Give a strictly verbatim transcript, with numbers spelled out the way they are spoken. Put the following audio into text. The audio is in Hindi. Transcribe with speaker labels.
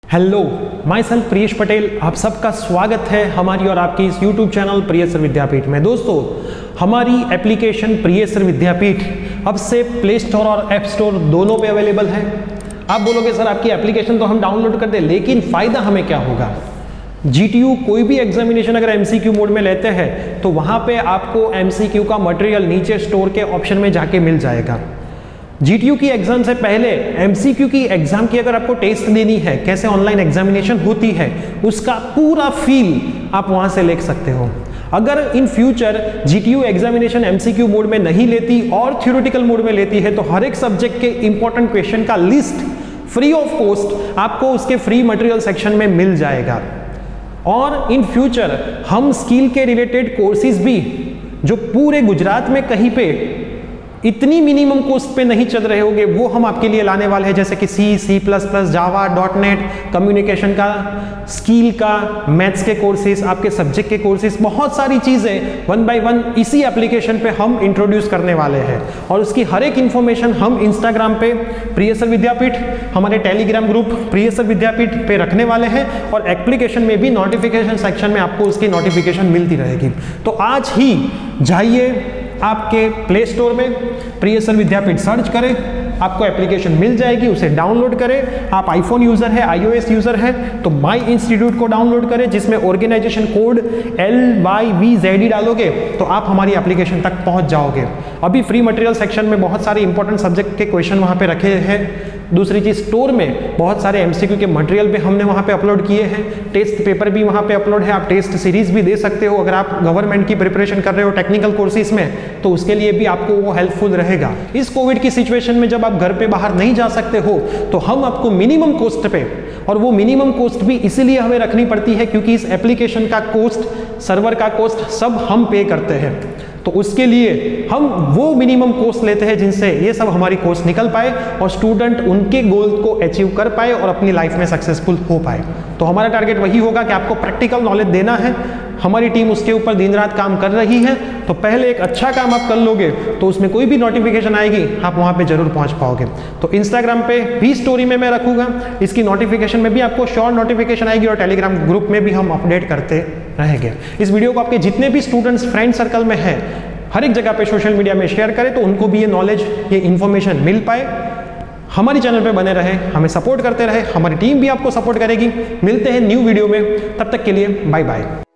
Speaker 1: Hello, my self Priyesh Patel. आप सबका स्वागत है हमारी और आपकी इस यूट्यूब चैनल प्रियसर विद्यापीठ में। दोस्तों, हमारी एप्लीकेशन प्रियसर विद्यापीठ अब से प्ले स्टोर और ऐप स्टोर दोनों पे अवेलेबल है। आप बोलोगे सर आपकी एप्लीकेशन तो हम डाउनलोड कर दें, लेकिन फ़ायदा हमें क्या होगा? जीटीयू कोई भी एग्जामिनेशन अगर एमसीक्यू मोड में लेते हैं तो वहाँ पे आपको एमसीक्यू का मटेरियल नीचे स्टोर के ऑप्शन में जाके मिल जाएगा। जीटीयू की एग्जाम से पहले एमसीक्यू की एग्जाम की अगर आपको टेस्ट देनी है, कैसे ऑनलाइन एग्जामिनेशन होती है, उसका पूरा फील आप वहां से ले सकते हो। अगर in future GTU examination MCQ mode में नहीं लेती और थ्योरेटिकल मोड में लेती है तो हर एक सब्जेक्ट के इंपॉर्टेंट क्वेश्चन का लिस्ट फ्री ऑफ कॉस्ट आपको उसके फ्री मटेरियल सेक्शन में मिल जाएगा। और इन फ्यूचर हम स्किल के रिलेटेड कोर्सेज भी जो पूरे गुजरात में कहीं पे इतनी मिनिमम कॉस्ट पे नहीं चल रहे होंगे, वो हम आपके लिए लाने वाले हैं। जैसे कि C, C plus plus, Java, dot net, communication का, स्किल का, मैथ्स के कोर्सेज, आपके सब्जेक्ट के कोर्सेज, बहुत सारी चीज़ें वन बाय वन इसी एप्लीकेशन पे हम इंट्रोड्यूस करने वाले हैं। और उसकी हर एक इन्फॉर्मेशन हम इंस्टाग्राम पे प्रियसर विद्यापीठ, हमारे टेलीग्राम ग्रुप प्रियसर विद्यापीठ पे रखने वाले हैं और एप्लीकेशन में भी नोटिफिकेशन सेक्शन में आपको उसकी नोटिफिकेशन मिलती रहेगी। तो आज ही जाइए आपके प्ले स्टोर में प्रियसर विद्यापीठ सर्च करें, आपको एप्लीकेशन मिल जाएगी, उसे डाउनलोड करें। आप आईफोन यूजर है, आईओएस यूजर है तो माई इंस्टीट्यूट को डाउनलोड करें, जिसमें organisation code L Y V Z E डालोगे तो आप हमारी एप्लीकेशन तक पहुंच जाओगे। अभी फ्री मटेरियल सेक्शन में बहुत सारे इंपॉर्टेंट सब्जेक्ट के क्वेश्चन वहां पे रखे हैं। दूसरी चीज, स्टोर में बहुत सारे एमसीक्यू के मटेरियल भी हमने वहां पे अपलोड किए हैं। टेस्ट पेपर भी वहां पे अपलोड है, आप टेस्ट सीरीज भी दे सकते हो। अगर आप गवर्नमेंट की प्रिपरेशन कर रहे हो टेक्निकल कोर्सेज में तो उसके लिए भी आपको वो हेल्पफुल रहेगा। इस कोविड की सिचुएशन में जब आप घर पे बाहर नहीं जा सकते हो तो हम आपको मिनिमम कॉस्ट पे, और वो मिनिमम कॉस्ट भी इसीलिए हमें रखनी पड़ती है क्योंकि इस एप्लीकेशन का कॉस्ट, सर्वर का कॉस्ट सब हम पे करते हैं। तो उसके लिए हम वो मिनिमम कॉस्ट लेते हैं जिनसे ये सब हमारी कॉस्ट निकल पाए और स्टूडेंट उनके गोल को अचीव कर पाए और अपनी लाइफ में सक्सेसफुल हो पाए। तो हमारा टारगेट वही होगा कि आपको प्रैक्टिकल नॉलेज देना है। हमारी टीम उसके ऊपर दिन रात काम कर रही है। तो पहले एक अच्छा काम आप कर लोगे तो उसमें कोई भी नोटिफिकेशन आएगी आप वहां पे जरूर पहुंच पाओगे। तो इंस्टाग्राम पे भी स्टोरी में मैं रखूंगा, इसकी नोटिफिकेशन में भी आपको शॉर्ट नोटिफिकेशन आएगी और टेलीग्राम ग्रुप में भी हम अपडेट करते रहेंगे। इस वीडियो को आपके जितने भी स्टूडेंट्स फ्रेंड सर्कल में है हर एक जगह पे सोशल मीडिया में शेयर करें तो उनको भी ये नॉलेज, ये इन्फॉर्मेशन मिल पाए। हमारी चैनल पे बने रहे, हमें सपोर्ट करते रहे, हमारी टीम भी आपको सपोर्ट करेगी। मिलते हैं न्यू वीडियो में, तब तक के लिए बाय बाय।